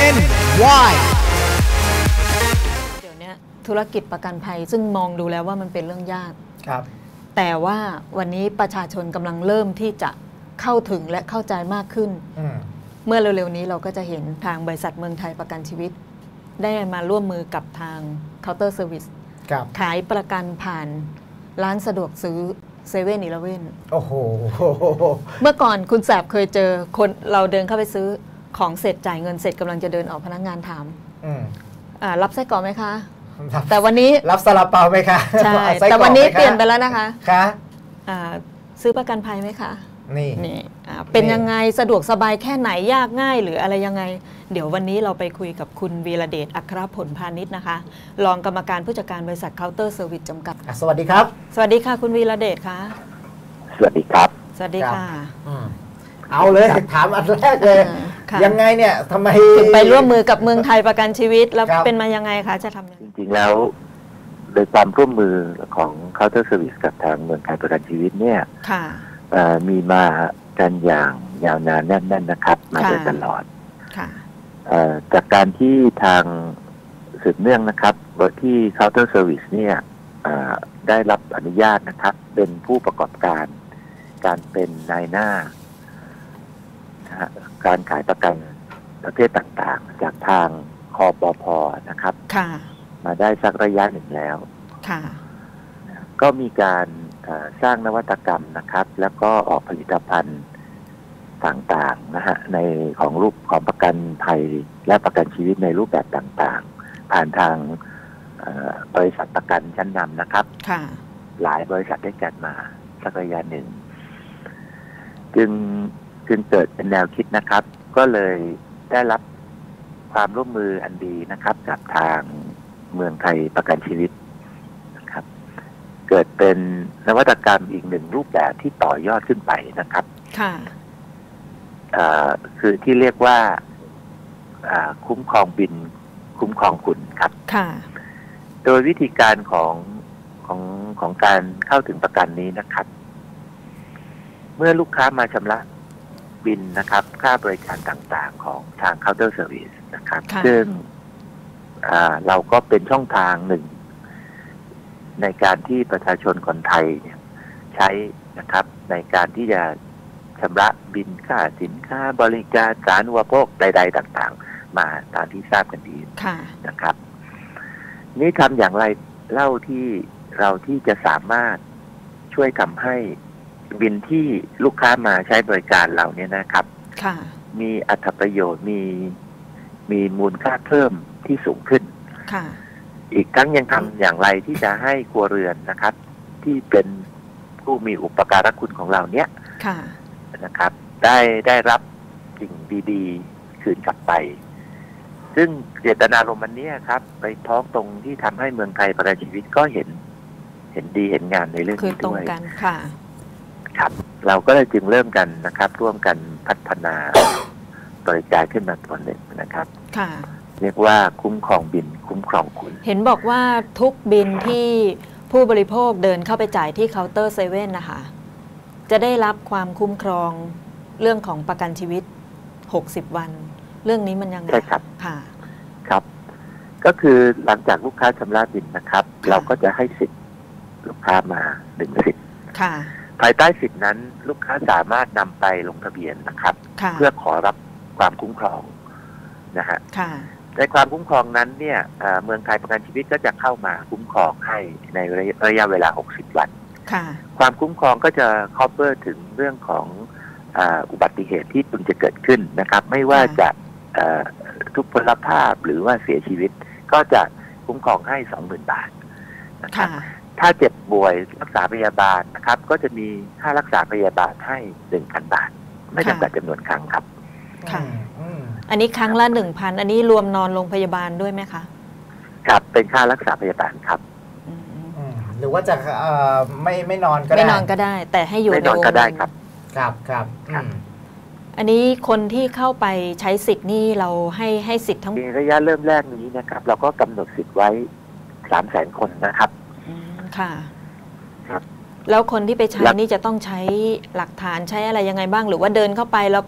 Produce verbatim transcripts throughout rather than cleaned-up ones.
N Y เดี๋ยวนี้ธุรกิจประกันภัยซึ่งมองดูแล้วว่ามันเป็นเรื่องยากครับแต่ว่าวันนี้ประชาชนกำลังเริ่มที่จะเข้าถึงและเข้าใจมากขึ้นเมื่อเร็วๆนี้เราก็จะเห็นทางบริษัทเมืองไทยประกันชีวิตได้มาร่วมมือกับทางเคาน์เตอร์เซอร์วิสขายประกันผ่านร้านสะดวกซื้อเซเว่นอีเลฟเว่นโอ้โหเมื่อก่อนคุณแสบเคยเจอคนเราเดินเข้าไปซื้อของเสร็จจ่ายเงินเสร็จกำลังจะเดินออกพนักงานถามรับไส้กรอกไหมคะแต่วันนี้รับซาลาเปาไหมคะใช่แต่วันนี้เปลี่ยนไปแล้วนะคะคะซื้อประกันภัยไหมคะนี่นี่เป็นยังไงสะดวกสบายแค่ไหนยากง่ายหรืออะไรยังไงเดี๋ยววันนี้เราไปคุยกับคุณวีระเดชอัครผลพาณิชย์นะคะรองกรรมการผู้จัดการบริษัทเคาน์เตอร์เซอร์วิสจำกัดสวัสดีครับสวัสดีค่ะคุณวีระเดชค่ะสวัสดีครับสวัสดีค่ะเอาเลยถามอันแรกเลยยังไงเนี่ยทำไมถึงไปร่วมมือกับเมืองไทยประกันชีวิตแล้วเป็นมายังไงคะจะทำยังไงจริงๆแล้วโดยความร่วมมือของเคาน์เตอร์เซอร์วิสกับทางเมืองไทยประกันชีวิตเนี่ยมีมากันอย่างยาวนานแน่นๆนะครับมาโดยตลอดจากการที่ทางสืบเนื่องนะครับที่เคาน์เตอร์เซอร์วิสเนี่ยได้รับอนุญาตนะครับเป็นผู้ประกอบการการเป็นนายหน้าการขายประกันประเภทต่างๆจากทางคปภ.นะครับมาได้สักระยะหนึ่งแล้วก็มีการสร้างนวัตกรรมนะครับแล้วก็ออกผลิตภัณฑ์ต่างๆนะฮะในของรูปของประกันภัยและประกันชีวิตในรูปแบบต่างๆผ่านทางบริษัทประกันชั้นนำนะครับหลายบริษัทได้จัดมาสักระยะหนึ่งจึงจึงเกิดเป็นแนวคิดนะครับก็เลยได้รับความร่วมมืออันดีนะครับจากทางเมืองไทยประกันชีวิตนะครับเกิดเป็นนวัตกรรมอีกหนึ่งรูปแบบที่ต่อยอดขึ้นไปนะครับค่ะคือที่เรียกว่าคุ้มครองบินคุ้มครองคุณครับค่ะโดยวิธีการของของของการเข้าถึงประกันนี้นะครับเมื่อลูกค้ามาชำระบินนะครับค่าบริการต่างๆของทาง Counter Service นะครับซึ่งเราก็เป็นช่องทางหนึ่งในการที่ประชาชนคนไทยเนี่ยใช้นะครับในการที่จะชำระบินค่าสินค้าบริการสาธารณูปโภคใดๆต่างๆมาตามที่ทราบกันดีนะครับนี่ทำอย่างไรเล่าที่เราที่จะสามารถช่วยทำให้บินที่ลูกค้ามาใช้บริการเราเนี่ยนะครับมีอรรถประโยชน์มีมีมูลค่าเพิ่มที่สูงขึ้นอีกทั้งยังทำอย่างไรที่จะให้ครัวเรือนนะครับที่เป็นผู้มีอุปการะคุณของเราเนี่ยนะครับได้ได้รับสิ่งดีๆคืนกลับไปซึ่งเจตนารมณ์มันนี้ครับไปท้องตรงที่ทำให้เมืองไทยประกันชีวิตก็เห็นเห็นดีเห็นงานในเรื่องนี้ด้วยคือตรงกันค่ะครับเราก็เลยจึงเริ่มกันนะครับร่วมกันพัฒนาบริการขึ้นมาตัวหนึ่งนะครับค่ะเรียกว่าคุ้มครองบินคุ้มครองคุณเห็นบอกว่าทุกบินที่ผู้บริโภคเดินเข้าไปจ่ายที่เคาน์เตอร์เซเว่นนะคะจะได้รับความคุ้มครองเรื่องของประกันชีวิตหกสิบวันเรื่องนี้มันยังไงใช่ครับค่ะครับก็คือหลังจากลูกค้าชำระบินนะครับเราก็จะให้สิทธิ์ลูกค้ามาหนึ่งสิทธิ์ค่ะภายใต้สิทธินั้นลูกค้าสามารถนำไปลงทะเบียนนะครับเพื่อขอรับความคุ้มครองนะฮะในความคุ้มครองนั้นเนี่ยเมืองไทยประกันชีวิตก็จะเข้ามาคุ้มครองให้ในระยะเวลาหกสิบวันความคุ้มครองก็จะ cover ถึงเรื่องของอุบัติเหตุที่พึงจะเกิดขึ้นนะครับไม่ว่าจะทุพพลภาพหรือว่าเสียชีวิตก็จะคุ้มครองให้ สองหมื่น บาทนะครับถ้าเจ็บป่วยรักษาพยาบาลนะครับก็จะมีค่ารักษาพยาบาลให้ หนึ่งพัน บาทไม่จำกัดจำนวนครั้งครับค่ะอันนี้ครั้งละ หนึ่งพัน อันนี้รวมนอนโรงพยาบาลด้วยไหมคะครับเป็นค่ารักษาพยาบาลครับหรือว่าจะไม่ไม่นอนก็ได้ไม่นอนก็ได้แต่ให้อยู่ในโรงพยาบาลก็ได้ครับครับครับอันนี้คนที่เข้าไปใช้สิทธิ์นี่เราให้ให้สิทธิ์ทั้งในระยะเริ่มแรกนี้นะครับเราก็กำหนดสิทธิ์ไว้ สามแสน คนนะครับค่ะครับแล้วคนที่ไปใช้นี่จะต้องใช้หลักฐานใช้อะไรยังไงบ้างหรือว่าเดินเข้าไปแล้วก็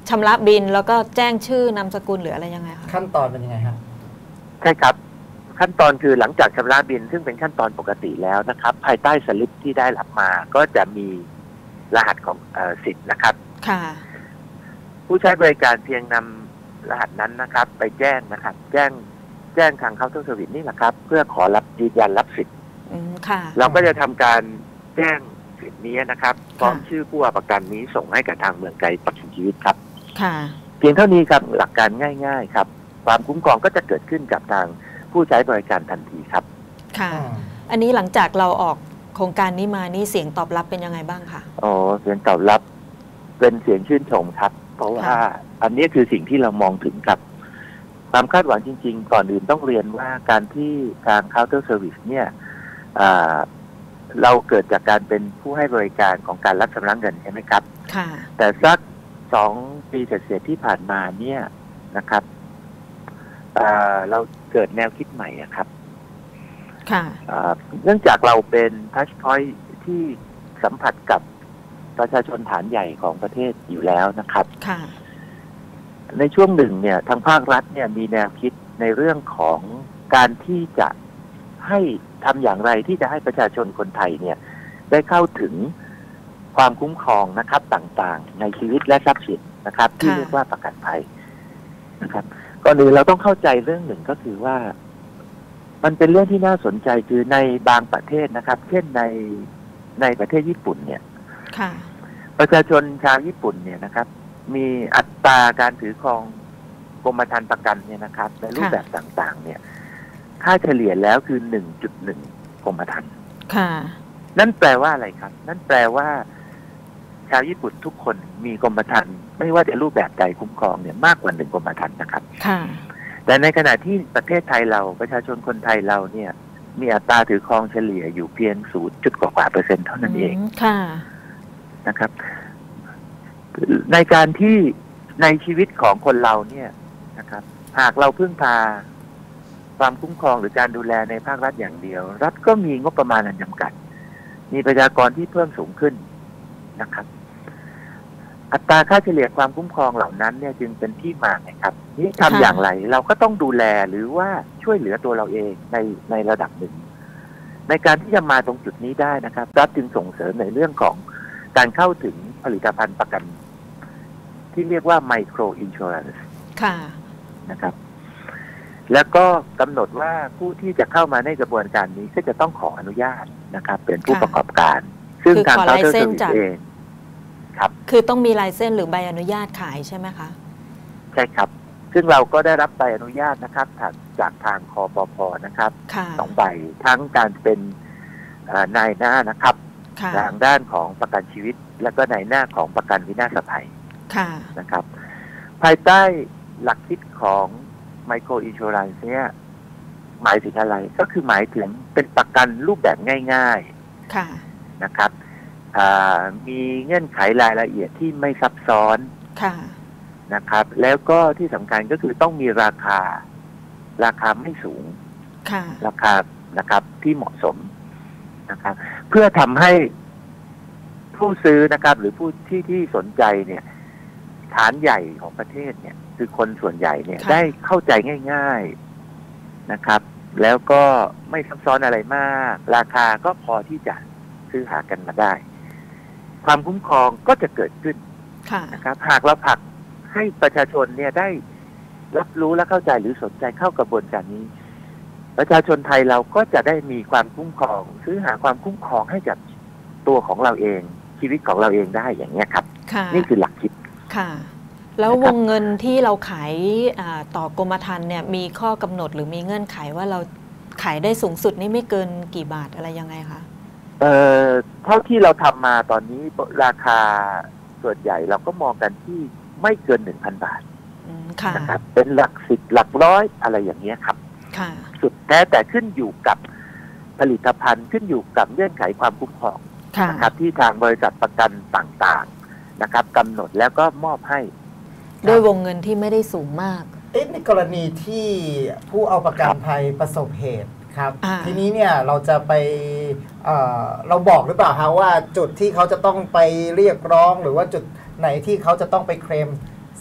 ชำระบินแล้วก็แจ้งชื่อนามสกุลหรืออะไรยังไงคะขั้นตอนเป็นยังไงครับใช่ครับขั้นตอนคือหลังจากชำระบินซึ่งเป็นขั้นตอนปกติแล้วนะครับ ภายใต้สลิปที่ได้รับมาก็จะมีรหัสของเอ่อสิทธิ์นะครับค่ะผู้ใช้บริการเพียงนำรหัสนั้นนะครับ ไปแจ้งนะครับแจ้งแจ้งทางเคาน์เตอร์เซอร์วิสนี่แหละครับเพื่อขอรับยืนยันรับสิทธิ์เราก็จะทำการแจ้งสิทธิ์นี้นะครับพร้อมชื่อผู้เอาประกันนี้ส่งให้กับทางเมืองไกลประกันชีวิตครับค่ะเพียงเท่านี้ครับหลักการง่ายๆครับความคุ้มครองก็จะเกิดขึ้นกับทางผู้ใช้บริการทันทีครับค่ะอันนี้หลังจากเราออกโครงการนี้มานี่เสียงตอบรับเป็นยังไงบ้างคะอ๋อเสียงตอบรับเป็นเสียงชื่นชมครับเพราะว่าอันนี้คือสิ่งที่เรามองถึงครับความคาดหวังจริงๆก่อนอื่นต้องเรียนว่าการที่ทาง counter service เนี่ยเราเกิดจากการเป็นผู้ให้บริการของการรับชำระเงินใช่ไหมครับค่ะแต่สักสองปีเศษๆที่ผ่านมาเนี่ยนะครับเราเกิดแนวคิดใหม่ครับค่ะเนื่องจากเราเป็น touch point ที่สัมผัสกับประชาชนฐานใหญ่ของประเทศอยู่แล้วนะครับค่ะในช่วงหนึ่งเนี่ยทางภาครัฐเนี่ยมีแนวคิดในเรื่องของการที่จะให้ทำอย่างไรที่จะให้ประชาชนคนไทยเนี่ยได้เข้าถึงความคุ้มครองนะครับต่างๆในชีวิตและทรัพย์สินนะครับที่เรียกว่าประกันภัยนะครับก่อนอื่นเราต้องเข้าใจเรื่องหนึ่งก็คือว่ามันเป็นเรื่องที่น่าสนใจคือในบางประเทศนะครับเช่นในในประเทศญี่ปุ่นเนี่ยประชาชนชาวญี่ปุ่นเนี่ยนะครับมีอัตราการถือครองกรมธรรม์ประกันเนี่ยนะครับในรูปแบบต่างๆเนี่ยค่าเฉลี่ยแล้วคือ หนึ่งจุดหนึ่ง กรมธรรม์นั่นแปลว่าอะไรครับนั่นแปลว่าชาวญี่ปุ่นทุกคนมีกรมธรรม์ไม่ว่าจะรูปแบบใดคุ้มครองเนี่ยมากกว่าหนึ่งกรมธรรม์นะครับแต่ในขณะที่ประเทศไทยเราประชาชนคนไทยเราเนี่ยมีอัตราถือครองเฉลี่ยอยู่เพียง ศูนย์ จุดกว่าเปอร์เซ็นต์เท่านั้นเองนะครับในการที่ในชีวิตของคนเราเนี่ยนะครับหากเราพึ่งพาความคุ้มครองหรือการดูแลในภาครัฐอย่างเดียวรัฐก็มีงบประมาณอันจำกัดมีประชากรที่เพิ่มสูงขึ้นนะครับอัตราค่าเฉลี่ยความคุ้มครองเหล่านั้นเนี่ยจึงเป็นที่มาไงครับนี่ทำอย่างไรเราก็ต้องดูแลหรือว่าช่วยเหลือตัวเราเองในในระดับหนึ่งในการที่จะมาตรงจุดนี้ได้นะครับรัฐจึงส่งเสริมในเรื่องของการเข้าถึงผลิตภัณฑ์ประกันที่เรียกว่า micro insurance ค่ะนะครับแล้วก็กำหนดว่าผู้ที่จะเข้ามาในกระบวนการนี้ก็จะต้องขออนุญาตนะครับเป็นผู้ประกอบการซึ่งทาง counter service เองครับคือต้องมีลายเส้นหรือใบอนุญาตขายใช่ไหมคะใช่ครับซึ่งเราก็ได้รับใบอนุญาตนะครับจากทางคปภ.นะครับสองใบทั้งการเป็นนายหน้านะครับทางด้านของประกันชีวิตและก็นายหน้าของประกันวินาศภัยนะครับภายใต้หลักคิดของไมโครอินชัวรันซ์เนี่ยหมายถึงอะไรก็คือหมายถึงเป็นประกันรูปแบบง่ายๆนะครับมีเงื่อนไขรายละเอียดที่ไม่ซับซ้อนนะครับแล้วก็ที่สำคัญก็คือต้องมีราคาราคาไม่สูงราคานะครับที่เหมาะสมนะครับเพื่อทำให้ผู้ซื้อนะครับหรือผู้ที่ที่สนใจเนี่ยฐานใหญ่ของประเทศเนี่ยคือคนส่วนใหญ่เนี่ยได้เข้าใจง่ายๆนะครับแล้วก็ไม่ซับซ้อนอะไรมากราคาก็พอที่จะซื้อหากันมาได้ความคุ้มครองก็จะเกิดขึ้นนะครับหากเราผลักให้ประชาชนเนี่ยได้รับรู้และเข้าใจหรือสนใจเข้ากระบวนการนี้ประชาชนไทยเราก็จะได้มีความคุ้มครองซื้อหาความคุ้มครองให้กับตัวของเราเองชีวิตของเราเองได้อย่างนี้ครับนี่คือหลักคิดค่ะแล้ววงเงินที่เราขายต่อกรมธรรม์เนี่ยมีข้อกำหนดหรือมีเงื่อนไขว่าเราขายได้สูงสุดนี่ไม่เกินกี่บาทอะไรยังไงคะเอ่อเท่าที่เราทำมาตอนนี้ราคาส่วนใหญ่เราก็มองกันที่ไม่เกิน หนึ่งพัน บาทนะครับเป็นหลักสิบหลักร้อยอะไรอย่างเงี้ยครับสุดแท้แต่ขึ้นอยู่กับผลิตภัณฑ์ขึ้นอยู่กับเงื่อนไขความคุ้มครองนะครับที่ทางบริษัทประกันต่างๆนะครับกำหนดแล้วก็มอบให้ด้วยวงเงินที่ไม่ได้สูงมากเอ๊ะในกรณีที่ผู้เอาประกันภัยประสบเหตุครับทีนี้เนี่ยเราจะไป เอ่อ เราบอกหรือเปล่าคะว่าจุดที่เขาจะต้องไปเรียกร้องหรือว่าจุดไหนที่เขาจะต้องไปเคลม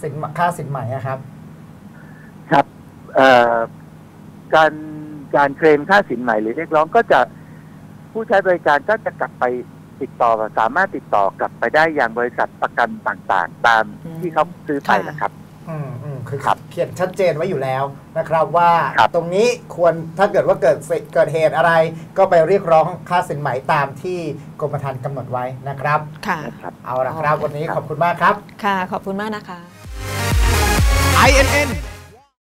สินค่าสินใหม่ครับครับการการเคลมค่าสินใหม่หรือเรียกร้องก็จะผู้ใช้บริการก็จะกลับไปติดต่อสามารถติดต่อกลับไปได้อย่างบริษัทประกันต่างๆ ตามที่เขาซื้อไปนะครับอืมอืมคือเขียนชัดเจนไว้อยู่แล้วนะครับว่าตรงนี้ควรถ้าเกิดว่าเกิดเกิดเหตุอะไรก็ไปเรียกร้องค่าสินไหมตามที่กรมธรรม์กำหนดไว้นะครับค่ะเอาละครับวันนี้ขอบคุณมากครับค่ะขอบคุณมากนะคะไอ เอ็น เอ็น